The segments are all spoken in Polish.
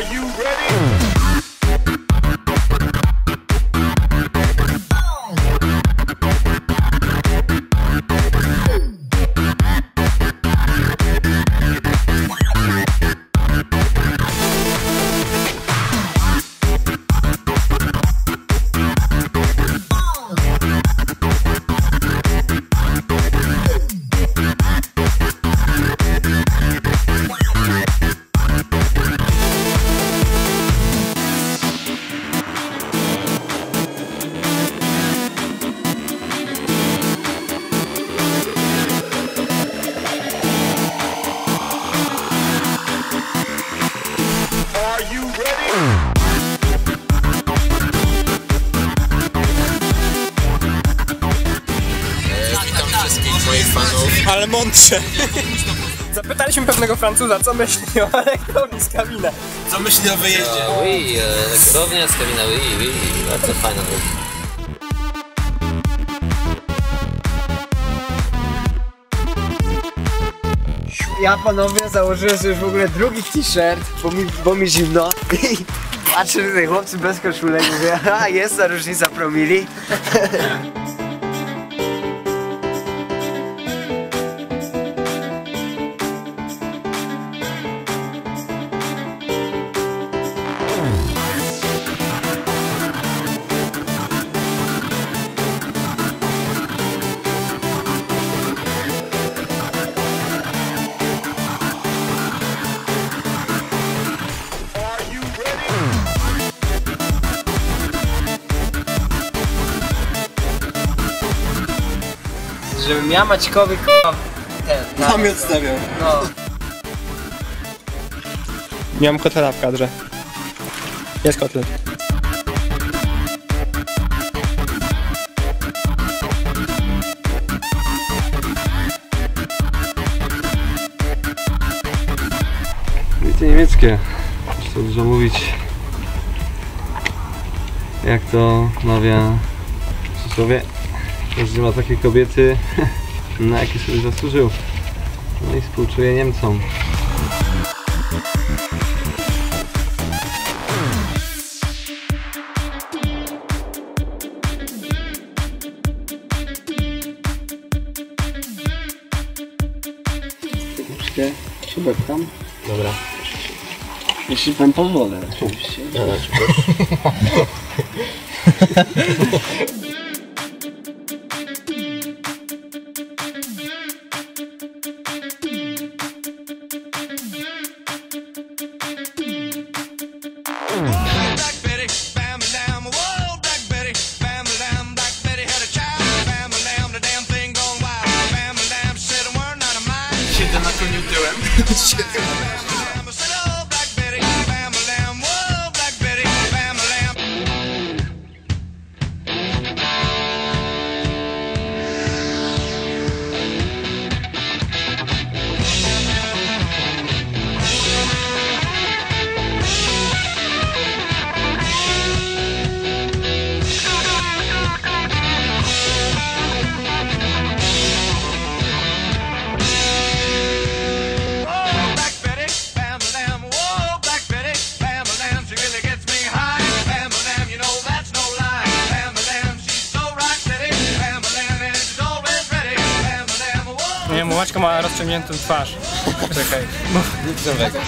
Moich fanów. Ale mądrze. Zapytaliśmy pewnego Francuza, co myśli o elektrowni z Kawina. Co myśli o wyjeździe? Oui, elektrownia z Kawina, oui, bardzo fajna rzecz. Ja panowie założyłem sobie już w ogóle drugi t-shirt, bo mi zimno i patrzę tutaj chłopcy bez koszulek i mówię, a jest ta różnica promili. Żebym ja Maćkowi Namiot stawiał. No. Nie mam kotleta w kadrze. Jest kotlet. Wiecie niemieckie, co dużo mówić. Jak to mawia przysłowie, każdy ma takie kobiety, na jakie sobie zasłużył. No i współczuję Niemcom. Troszkę szybek tam. Dobra. Jeśli pan pozwolę, oczywiście. Siedzę na koniu tyłem. Nie, Maćka ma rozciągniętą twarz. Czekaj. Nic nowego.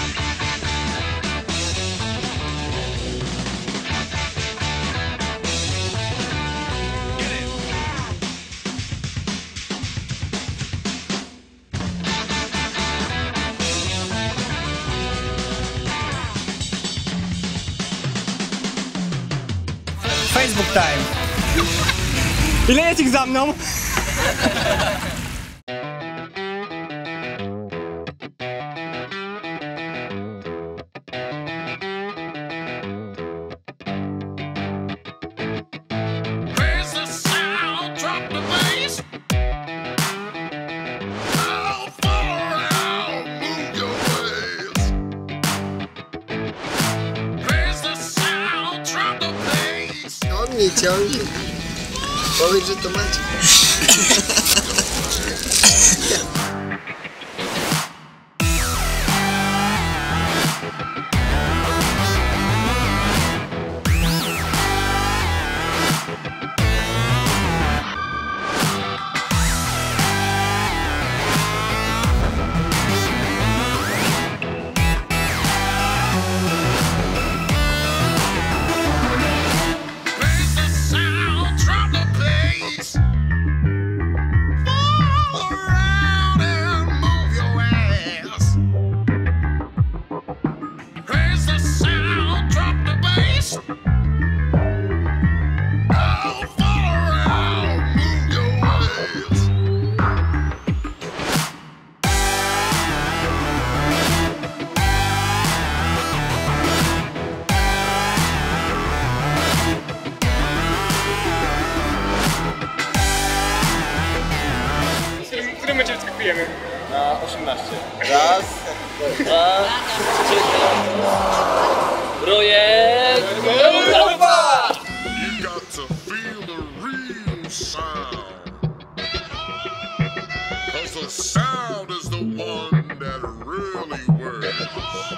Facebook time. Ile jest ich za mną? On mnie ciągnie. Powiedz, że to Maciek. Raz, dwa, trzy. Projekt Europa! You got to feel the real sound. 'Cause the sound is the one that really works.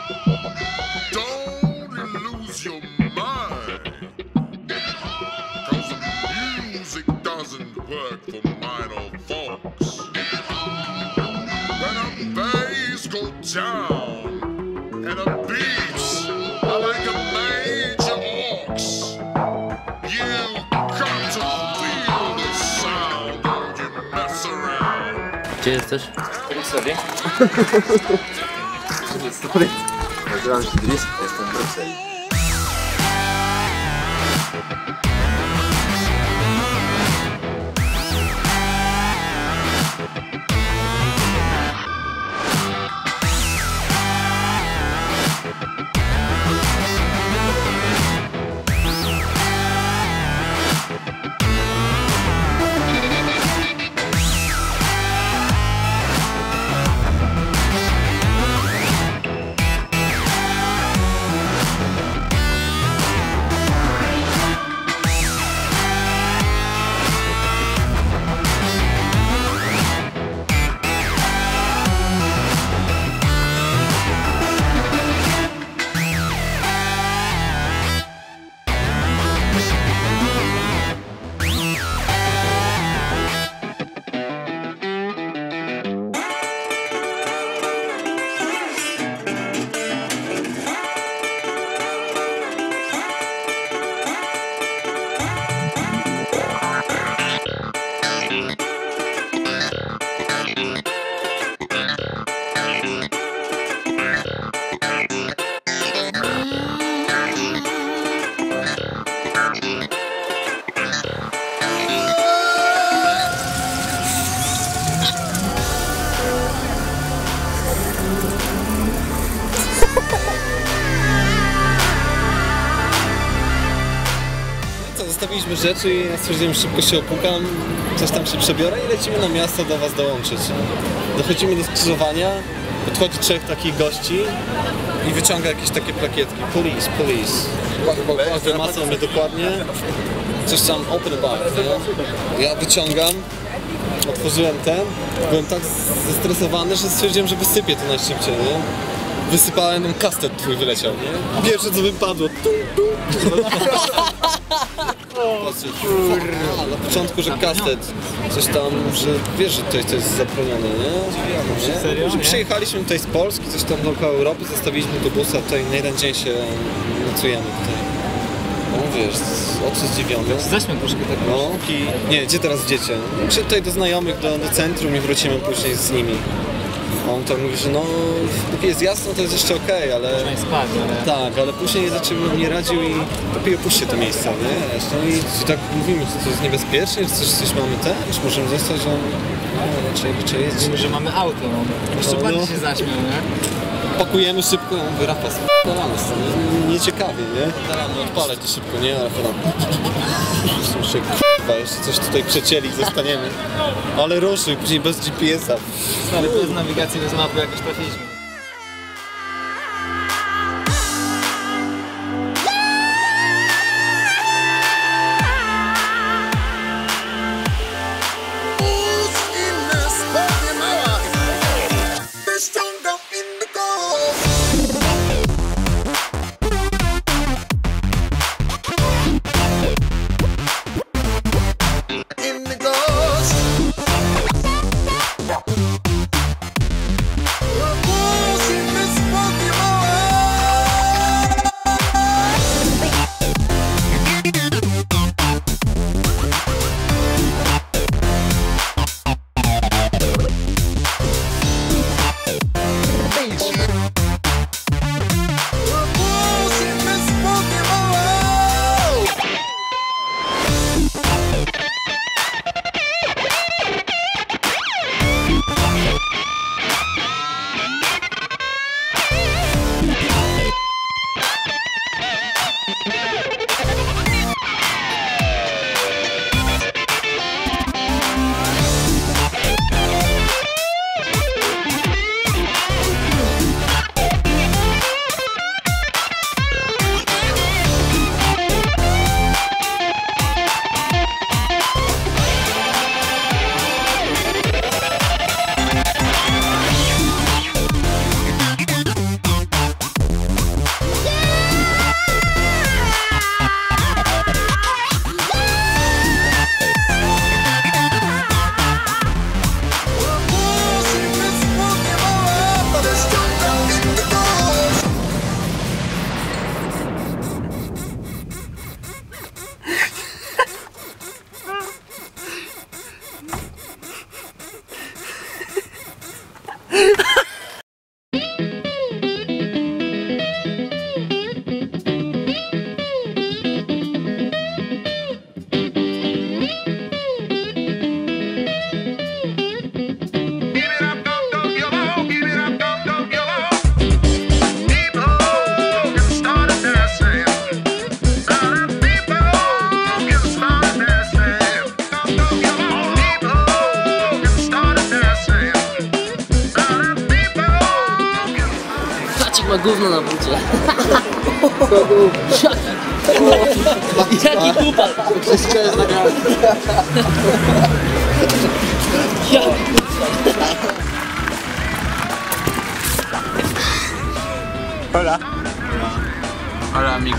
Don't you lose your mind. 'Cause the music doesn't work for minor folks. When a bass goes down and a beats are like a major ox. You got to feel the sound, don't you mess around. Gdzie jesteś? Nazywam się Dris, jestem w Brukseli. Zostawiliśmy rzeczy i ja stwierdziłem, że szybko się opłukam, coś tam się przebiorę i lecimy na miasto do was dołączyć. Dochodzimy do skrzyżowania, podchodzi trzech takich gości i wyciąga jakieś takie plakietki. Police, police. Wymacał mnie dokładnie. Coś tam open bar, nie? Ja wyciągam, otworzyłem ten, byłem tak zestresowany, że stwierdziłem, że wysypię to najszybciej, nie? Wysypałem, ten kastet twój wyleciał, nie? Pierwsze co wypadło. Na początku, że kastet, coś tam, że wiesz, że to jest zabronione, nie? Serio? Że przyjechaliśmy tutaj z Polski, coś tam dookoła Europy, zostawiliśmy autobusa, tutaj na jeden dzień się nocujemy tutaj. No wiesz, oczy zdziwione. Zaśmy troszkę tak. No i nie, gdzie teraz idziecie? Czy tutaj do znajomych, do centrum i wrócimy później z nimi. A on tam mówi, że no, póki jest jasno, to jest jeszcze okej, ale... Można spać, ale... Tak, ale później zaczął mnie radził i lepiej opuśćcie to miejsce, nie? Zresztą i tak mówimy, czy to jest niebezpiecznie, czy coś mamy ten, czy możemy zostać, że raczej jest. Że mamy auto, no. Jeszcze No, bardziej no. się zaśmiał, nie? Pakujemy szybko, ja mówię, Rafa, s***dolamy stąd, nieciekawie, nie? No odpalę ci szybko, nie? A Rafa tam... Słyszę, k***wa, jeszcze coś tutaj przecięli, zostaniemy. Ale ruszył, później bez GPS-a. Stary, bez nawigacji, bez mapy jakoś trafiliśmy. We're gówno na bucie. Jaki kupa? Wszystko jest nagrane. Hola. Hola amigo.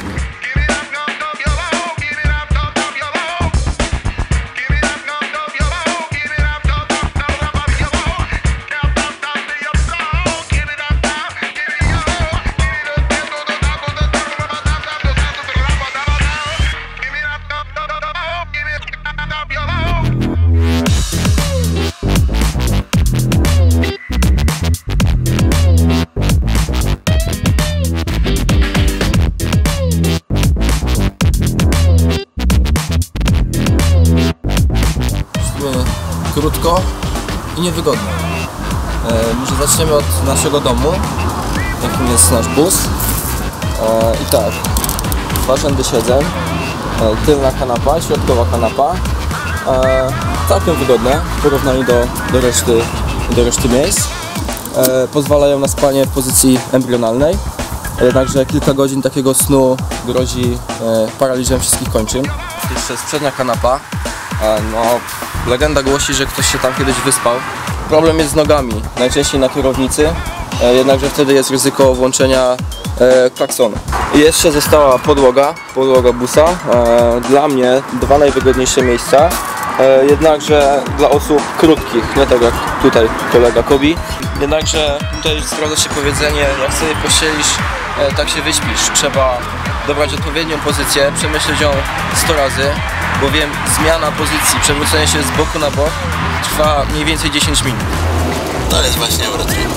Krótko i niewygodnie. Może zaczniemy od naszego domu, jakim jest nasz bus. I tak, dwa rzędy siedzeń, tylna kanapa, środkowa kanapa. Całkiem wygodne w porównaniu do reszty miejsc. Pozwalają na spanie w pozycji embrionalnej, jednakże kilka godzin takiego snu grozi paraliżem wszystkich kończyn. Jeszcze jest przednia kanapa. No, legenda głosi, że ktoś się tam kiedyś wyspał. Problem jest z nogami, najczęściej na kierownicy, jednakże wtedy jest ryzyko włączenia klaksonu. I jeszcze została podłoga busa. Dla mnie dwa najwygodniejsze miejsca, jednakże dla osób krótkich, nie tak jak tutaj kolega Kobi. Jednakże tutaj sprawdza się powiedzenie, jak sobie pościelisz, tak się wyśpisz. Trzeba dobrać odpowiednią pozycję, przemyśleć ją 100 razy, bowiem zmiana pozycji, przewrócenie się z boku na bok trwa mniej więcej 10 minut. To jest właśnie Eurotrening.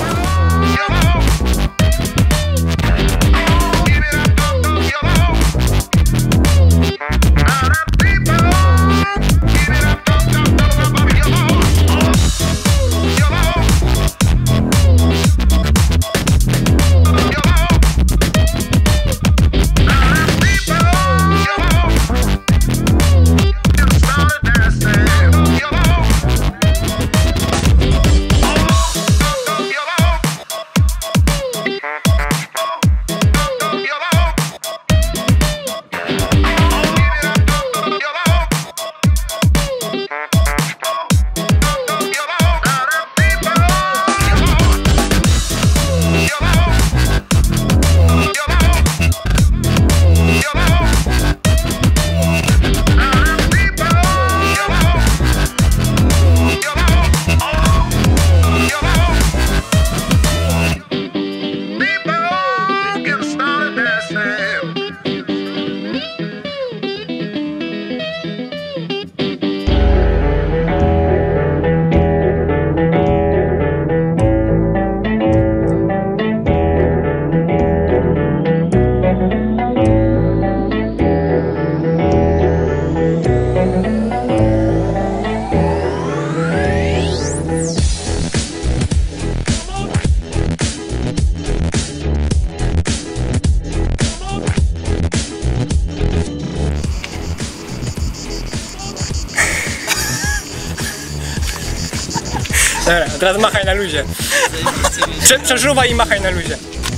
Dobra, teraz machaj na luzie. Przeżuwaj i machaj na luzie.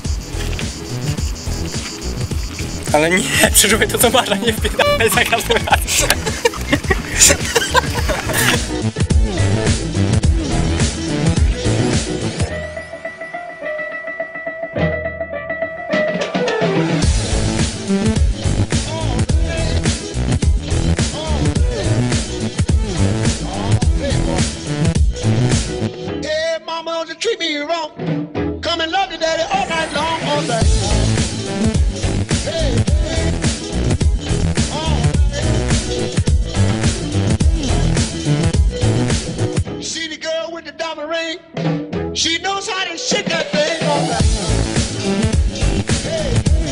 Ale nie, przeżuwaj to co masz, a nie wpierdalaj za każdym razem. Treat me wrong. Come and love your daddy all night long, all day. Hey, hey, oh. See the girl with the diamond ring? She knows how to shake that thing all night. Hey,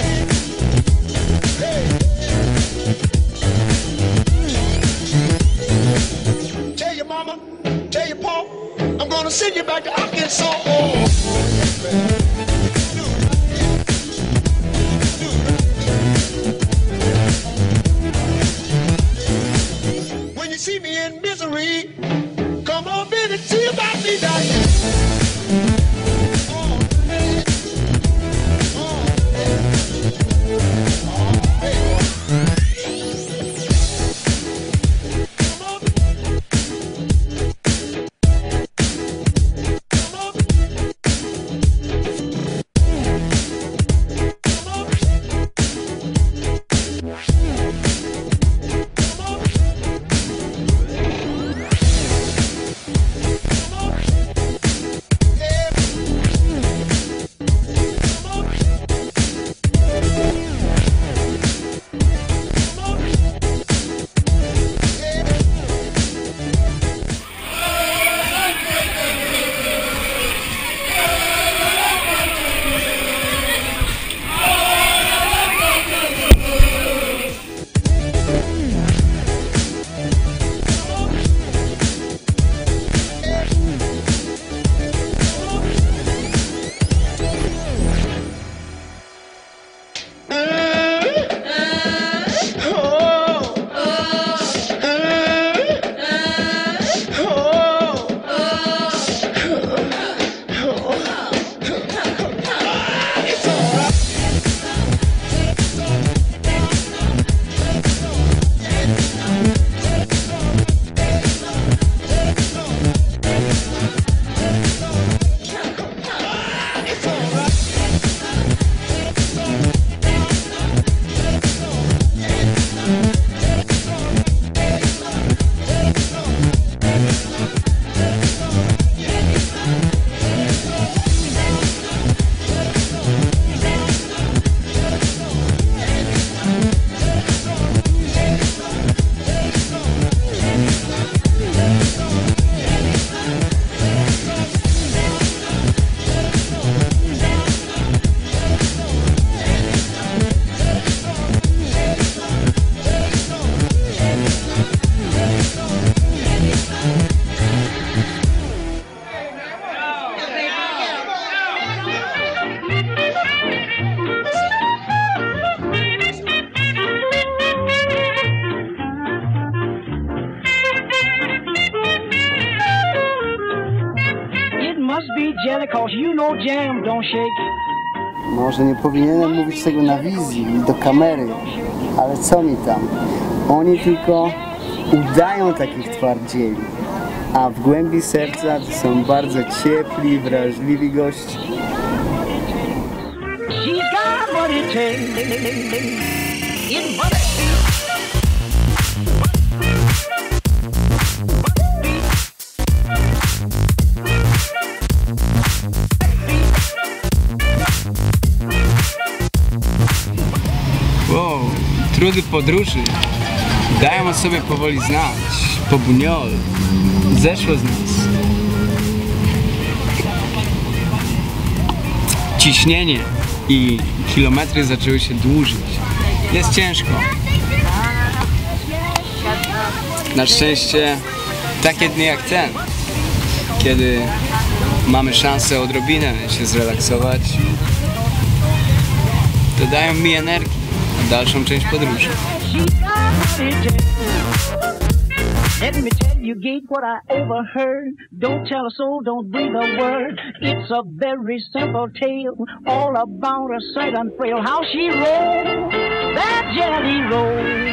hey, hey. Tell your mama, tell your pa, I'm gonna send you back to Arkansas. When you see me in misery, come on, baby, see about me down here. jelly, cause you know jam don't shake. Może nie powinienem mówić tego na wizji, do kamery, ale co mi tam? Oni tylko udają takich twardzieli, a w głębi serca to są bardzo ciepli, wrażliwi gości. She's got what it takes. Wow, trudy podróży dają o sobie powoli znać. Po Buñol zeszło z nas ciśnienie i kilometry zaczęły się dłużyć. Jest ciężko. Na szczęście takie dni jak ten, kiedy mamy szansę odrobinę się zrelaksować, dodają mi energii na dalszą część podróży. Let me tell you, Gate, what I overheard. Don't tell a soul, don't breathe a word. It's a very simple tale, all about a sight unfrail. How she rolled that jelly roll.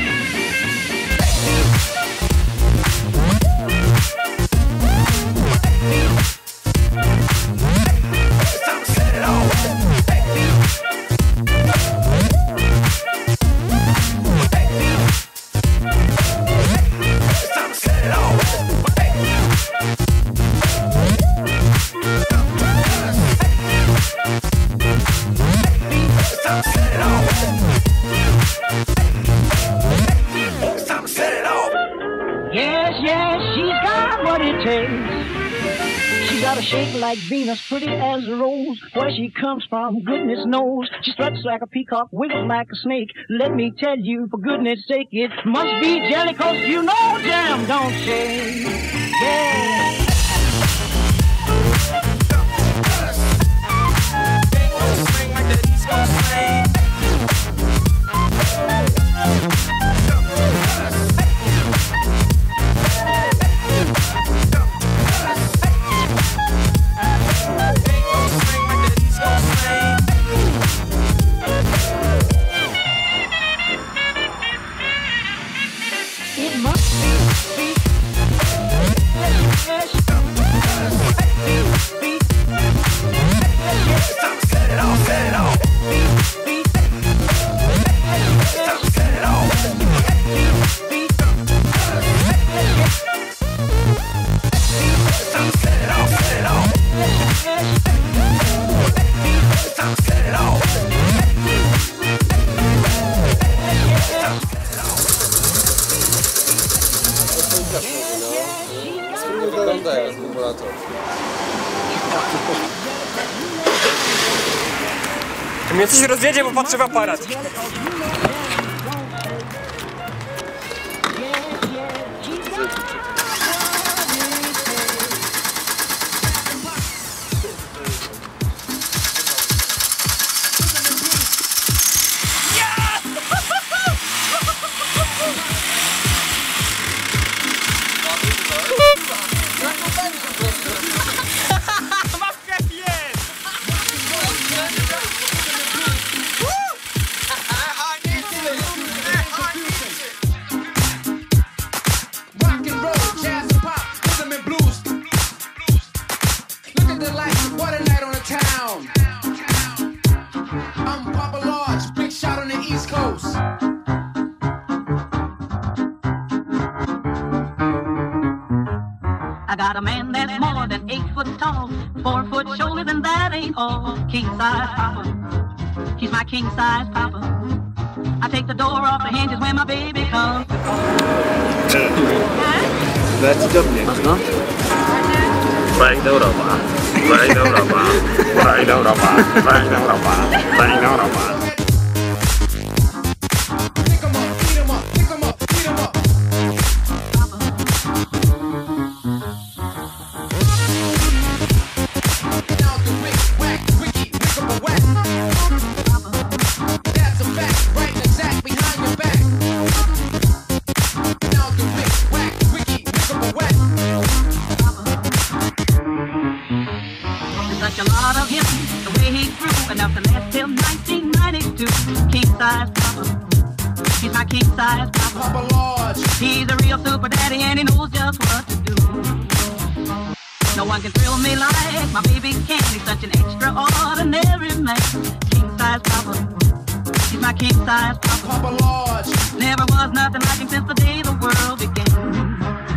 Yes, she's got what it takes. She's got a shape like Venus, pretty as a rose. Where she comes from, goodness knows. She struts like a peacock, wiggles like a snake. Let me tell you, for goodness sake, it must be jelly, cause you know jam don't shake. Yeah. Wygląda jak symulator. Mnie coś rozjedzie, bo patrzę w aparat. I got a man that's more than 8 foot tall, 4 foot shoulders, and that ain't all. King size papa, he's my king size papa. I take the door off the hinges when my baby comes. Leci do mnie, no. Fajna Europa, fajna Europa, fajna Europa, fajna Europa, fajna Europa. He's my king size papa. Papa Large. He's a real super daddy and he knows just what to do. No one can thrill me like my baby can. He's such an extraordinary man. King size papa. He's my king size papa. Papa Large. Never was nothing like him since the day the world began.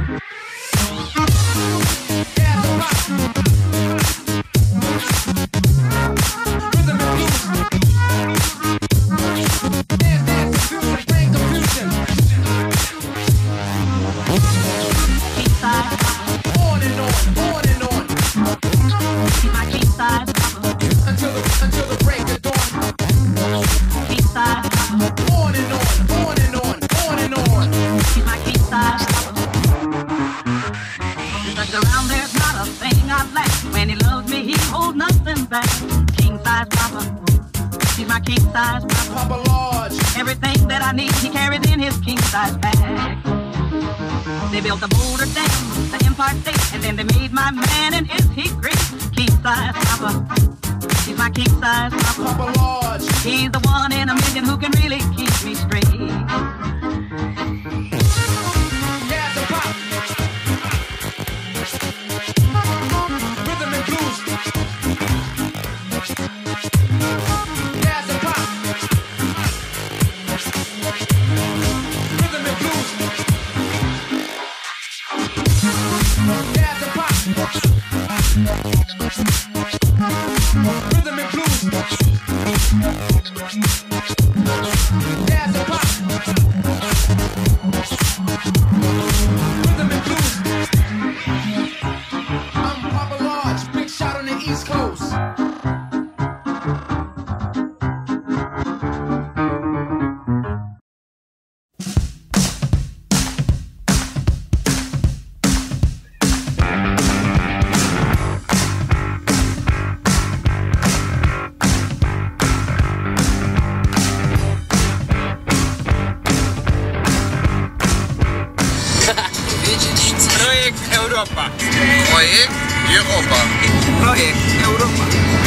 King size papa, he's my king size papa. Papa Large. Everything that I need he carries in his king size bag. They built the Boulder Dam, the Empire State, and then they made my man, and is he great? King size papa, he's my king size papa. Papa Large. He's the one in a million who can really keep me straight. Yeah, the pop. Rhythm and blues. Rhythm and blues. I'm Papa Large, big shot on the East Coast. Projekt Europa. Projekt Europa. Projekt Europa.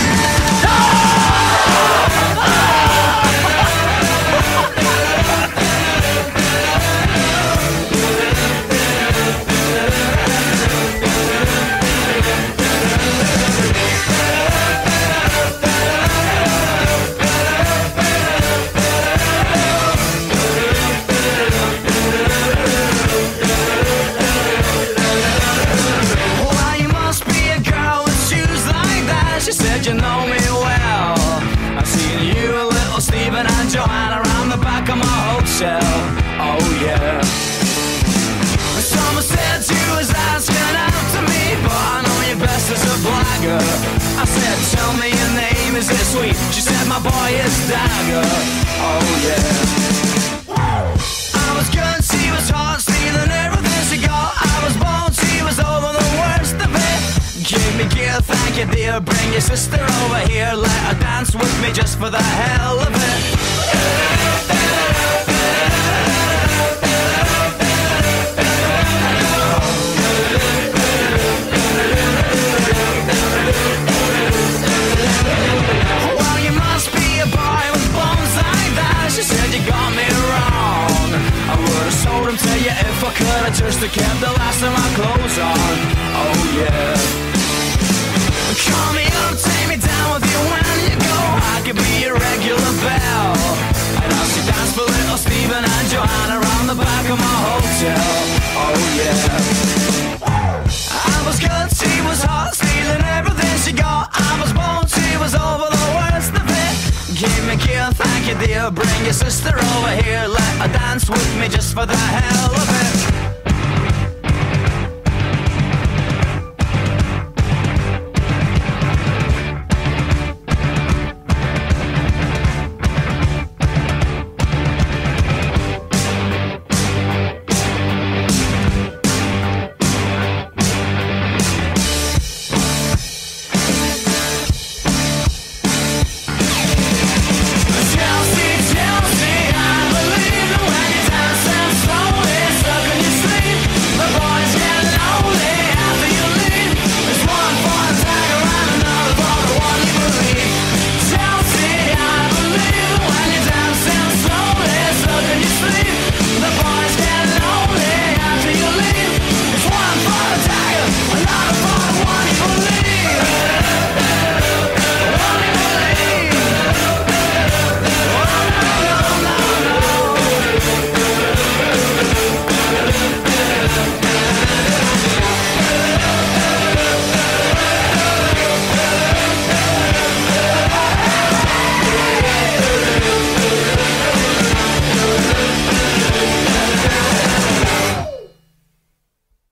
You know me well. I've seen you, little Stephen and Joanna around the back of my hotel. Oh yeah. Someone said you was asking out to me, but I know you best as a blagger. I said, tell me your name, is it sweet? She said, my boy is Dagger. Oh yeah. I was good, she was hot, stealing everything she got. I was born, she was over the worst of it. Give me gear, thank you dear. Bring your sister over here, let her dance with me just for the hell of it. Well, you must be a boy with bones like that. She said you got me wrong. I would've sold him to you if I could've just kept the last of my clothes on. Oh yeah. Call me up, take me down with you when you go. I could be your regular belle. And I'll see dance for little Stephen and Joanna around the back of my hotel. Oh yeah. I was good, she was hot, stealing everything she got. I was born, she was over the worst of it. Give me gear, thank you dear. Bring your sister over here, let her dance with me just for the hell of it.